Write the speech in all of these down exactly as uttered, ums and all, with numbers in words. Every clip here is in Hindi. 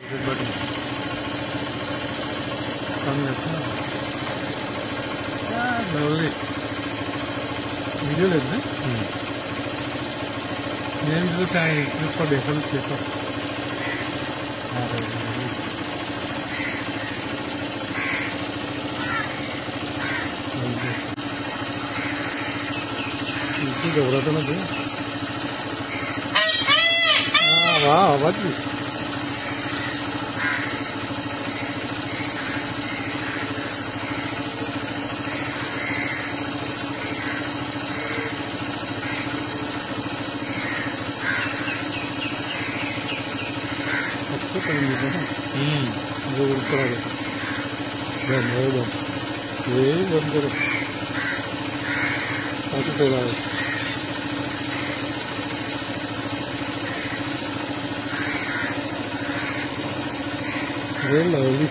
वीडियो लेते हैं मैं भी तो चाहे उसको देखो देखो घबराता ना तो वाह आवाज भी अच्छा करेंगे ना जो उड़सा बम बम ये बंद करो अच्छा चला है ये लवली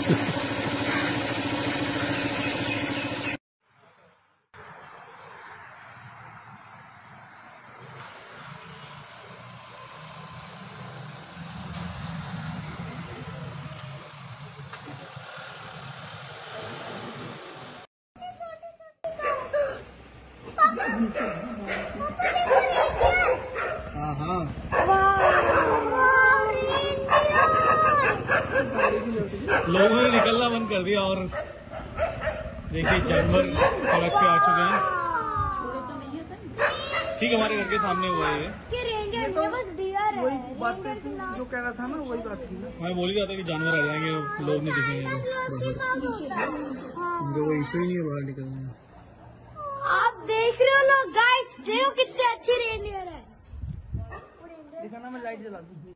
हाँ हाँ लोगों ने निकलना बंद कर दिया और देखिए जानवर सड़क पे आ चुके हैं। ठीक है हमारे घर के सामने हुआ है ये वही बात जो कह रहा था ना वही बात थी ना मैं बोल ही रहा था कि जानवर आ जाएंगे लोग नहीं दिखेंगे उनको वो इशू ही नहीं है बाहर निकलने। आप देख रहे हो लोग गाइस देखो कितने अच्छे रेंडियर है। दिखाना मैं लाइट जला दूँ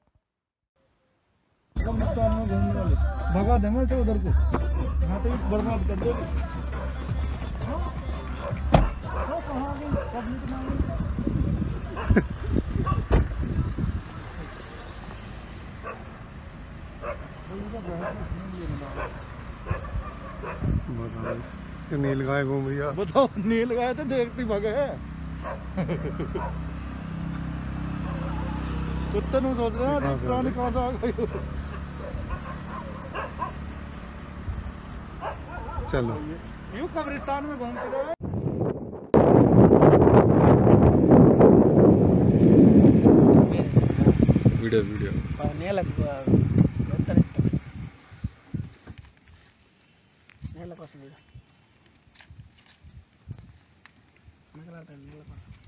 में घूमने वाले भगा देंगे तो उधर को यहाँ तो बर्बाद कर दोगे बताओ नील गाय घूम रही है। बताओ नील गाय तो देखती भगे है कुत्ते नु सोच रहे हैं पुरानी कहाँ से आ गई। चलो यूं कब्रिस्तान में घूमते रहे। वीडियो वीडियो नहीं लगता नहीं लगा नहीं लगा